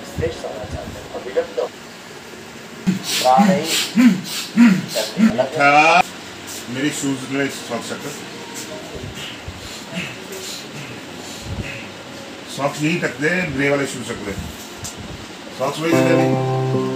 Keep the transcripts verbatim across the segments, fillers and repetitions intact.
श्रेष्ठ होना चाहते हैं और विलुप्त प्राणी मेरी शूज में सॉक्स सॉक्स यही रखते हैं, ग्रे वाले शूज रखते हैं, सॉक्स वही देते हैं।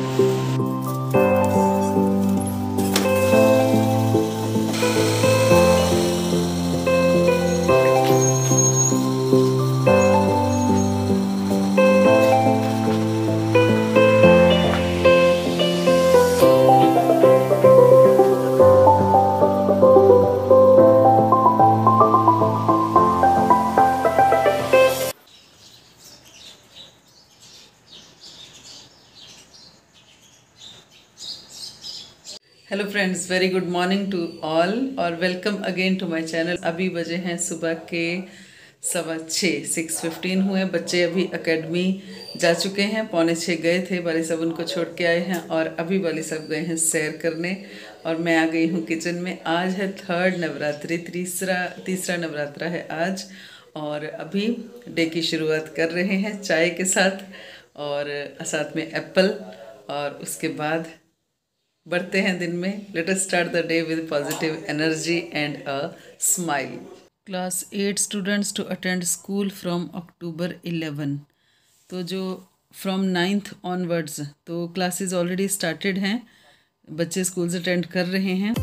Hello friends, very good morning to all और welcome again to my channel. अभी बजे हैं सुबह के सवा छः सिक्स फिफ्टीन हुए। बच्चे अभी एकेडमी जा चुके हैं, पौने छः गए थे, बाली सब उनको छोड़ के आए हैं और अभी बाली सब गए हैं सैर करने और मैं आ गई हूँ किचन में। आज है थर्ड नवरात्रि, तीसरा तीसरा नवरात्रा है आज और अभी डे की शुरुआत कर रहे हैं चाय के साथ और साथ में एप्पल और उसके बाद बढ़ते हैं दिन में। Let us start the day with positive energy and a smile. Class eight students to attend school from October eleven. तो जो फ्रॉम नाइन्थ ऑनवर्ड्स तो क्लासेस ऑलरेडी स्टार्टेड हैं, बच्चे स्कूल्स अटेंड कर रहे हैं।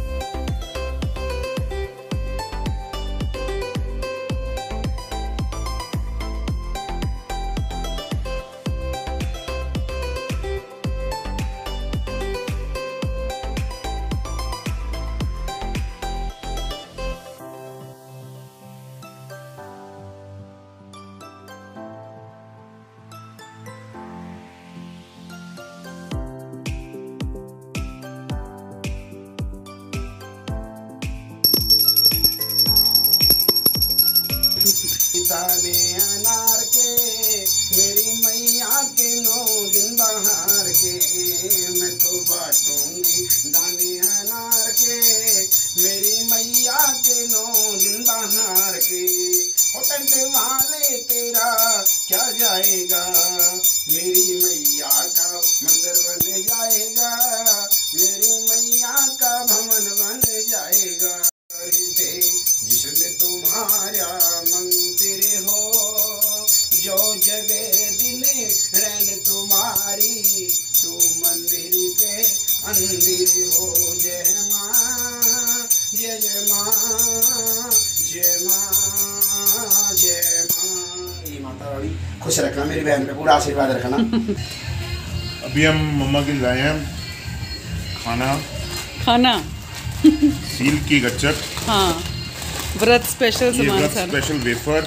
दाने अनार के मेरी मैया के नौ दिन बहार के, मैं तो बांटूंगी दाने अनार के मेरी मैया के नौ दिन बहार के। टेंट वाले तेरा क्या जाएगा, मेरी मैया का मंदिर बन जाएगा, मेरी मैया का भवन बन जाएगा। जिसमें तुम्हारा मंदिर हो, जो जगह दिन रैन तुम्हारी, तू मंदिर के अंदर हो। जय माँ जय जय माँ जय माँ जय माँ। ये माता रानी खुश रखना, मेरी बहन पे पूरा आशीर्वाद रखना। अभी हम मम्मा के लाए हैं खाना खाना सील की गच्चक। हाँ, व्रत स्पेशल सामान सारा, स्पेशल वेफर।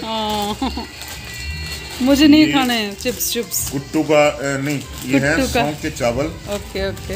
मुझे नहीं खाने हैं चिप्स चिप्स। कुट्टू का आ, नहीं, ये है सौंफ के चावल। Okay okay.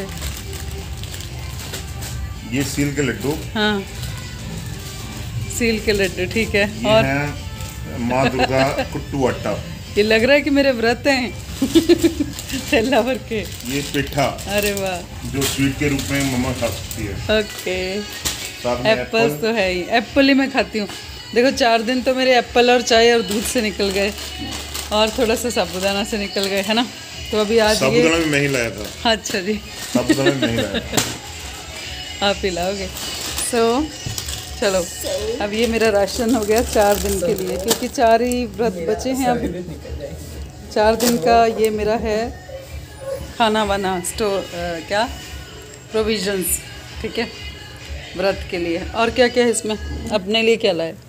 ये सील के लड्डू। हाँ, सील के लड्डू, ठीक है। ये और है माँ दुर्गा कुट्टू आटा। ये लग रहा है कि मेरे व्रत हैं। थैला भर के। ये पेठा। अरे वाह, जो स्वीट के रूप में मम्मा खा सकती है। ओके। एप्पल्स एप्पल तो है ही, एप्पल ही मैं खाती हूँ। देखो चार दिन तो मेरे एप्पल और चाय और दूध से निकल गए और थोड़ा सा साबुदाना से निकल गए, है ना। तो अभी आज साबुदाना भी मैं ही लाया था। अच्छा जी, साबुदाना भी मैं ही लाया था। आप ही लाओगे। सो so, चलो अब ये मेरा राशन हो गया चार दिन के लिए, क्योंकि चार ही व्रत बचे हैं अब। चार दिन का ये मेरा है खाना वाना स्टोर आ, क्या प्रोविजंस, ठीक है, व्रत के लिए। और क्या क्या है इसमें? अपने लिए क्या लाए?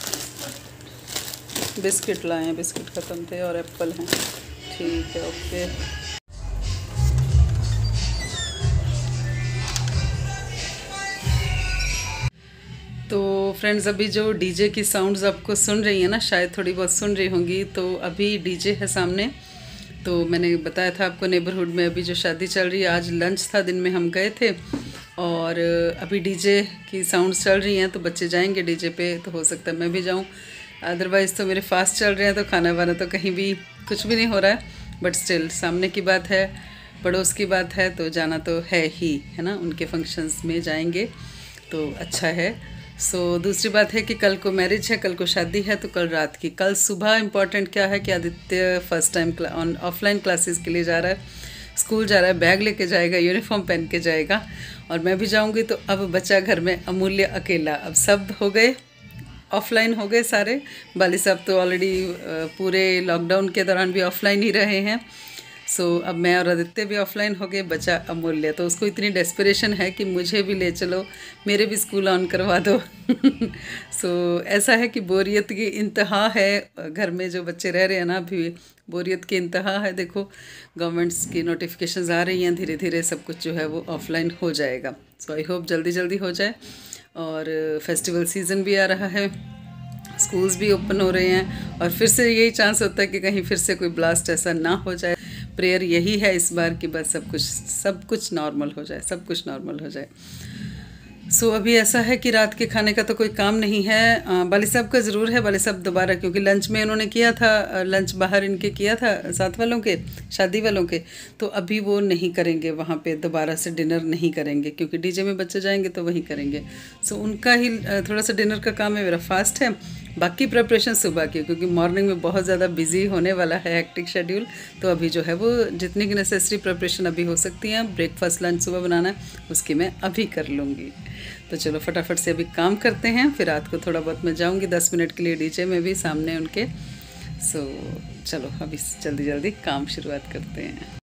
बिस्किट लाए हैं, बिस्किट ख़त्म थे और एप्पल हैं, ठीक है, ओके। तो फ्रेंड्स, अभी जो डीजे की साउंड्स आपको सुन रही हैं ना, शायद थोड़ी बहुत सुन रही होंगी, तो अभी डीजे है सामने। तो मैंने बताया था आपको नेबरहुड में अभी जो शादी चल रही है, आज लंच था, दिन में हम गए थे और अभी डीजे की साउंड्स चल रही हैं। तो बच्चे जाएंगे डीजे पे, तो हो सकता है मैं भी जाऊं, अदरवाइज़ तो मेरे फास्ट चल रहे हैं तो खाना वाना तो कहीं भी कुछ भी नहीं हो रहा है। बट स्टिल सामने की बात है, पड़ोस की बात है, तो जाना तो है ही, है ना। उनके फंक्शंस में जाएंगे तो अच्छा है। सो so, दूसरी बात है कि कल को मैरिज है, कल को शादी है, तो कल रात की। कल सुबह इम्पॉर्टेंट क्या है कि Aditya first time on offline classes के लिए जा रहा है, स्कूल जा रहा है, बैग लेके जाएगा, यूनिफॉर्म पहन के जाएगा, और मैं भी जाऊंगी। तो अब बचा घर में अमूल्य अकेला। अब सब हो गए ऑफलाइन, हो गए सारे। बाली साहब तो ऑलरेडी पूरे लॉकडाउन के दौरान भी ऑफलाइन ही रहे हैं। सो so, अब मैं और आदित्य भी ऑफलाइन हो गए, बचा अमूल्य। तो उसको इतनी डेस्परेशन है कि मुझे भी ले चलो, मेरे भी स्कूल ऑन करवा दो। सो so, ऐसा है कि बोरियत की इंतहा है घर में, जो बच्चे रह रहे हैं ना, अभी बोरियत की इंतहा है। देखो गवर्नमेंट्स की नोटिफिकेशंस आ रही हैं, धीरे धीरे सब कुछ जो है वो ऑफलाइन हो जाएगा। सो आई होप जल्दी जल्दी हो जाए। और फेस्टिवल सीज़न भी आ रहा है, स्कूल्स भी ओपन हो रहे हैं, और फिर से यही चांस होता है कि कहीं फिर से कोई ब्लास्ट ऐसा ना हो जाए। प्रेयर यही है इस बार कि बस सब कुछ सब कुछ नॉर्मल हो जाए, सब कुछ नॉर्मल हो जाए। सो so, अभी ऐसा है कि रात के खाने का तो कोई काम नहीं है। बाली साहब का ज़रूर है, बाली साहब दोबारा, क्योंकि लंच में उन्होंने किया था, लंच बाहर इनके किया था साथ वालों के, शादी वालों के, तो अभी वो नहीं करेंगे वहाँ पे, दोबारा से डिनर नहीं करेंगे, क्योंकि डीजे में बच्चे जाएंगे तो वहीं करेंगे। सो so, उनका ही थोड़ा सा डिनर का काम है, मेरा फास्ट है। बाकी प्रिपरेशन सुबह की, क्योंकि मॉर्निंग में बहुत ज़्यादा बिजी होने वाला है, हेक्टिक शेड्यूल। तो अभी जो है वो जितनी की नेसेसरी प्रिपरेशन अभी हो सकती हैं, ब्रेकफास्ट लंच सुबह बनाना है, उसकी मैं अभी कर लूँगी। तो चलो फटाफट से अभी काम करते हैं, फिर रात को थोड़ा बहुत मैं जाऊँगी दस मिनट के लिए डीजे में भी सामने उनके। सो चलो अभी जल्दी जल्दी काम शुरुआत करते हैं।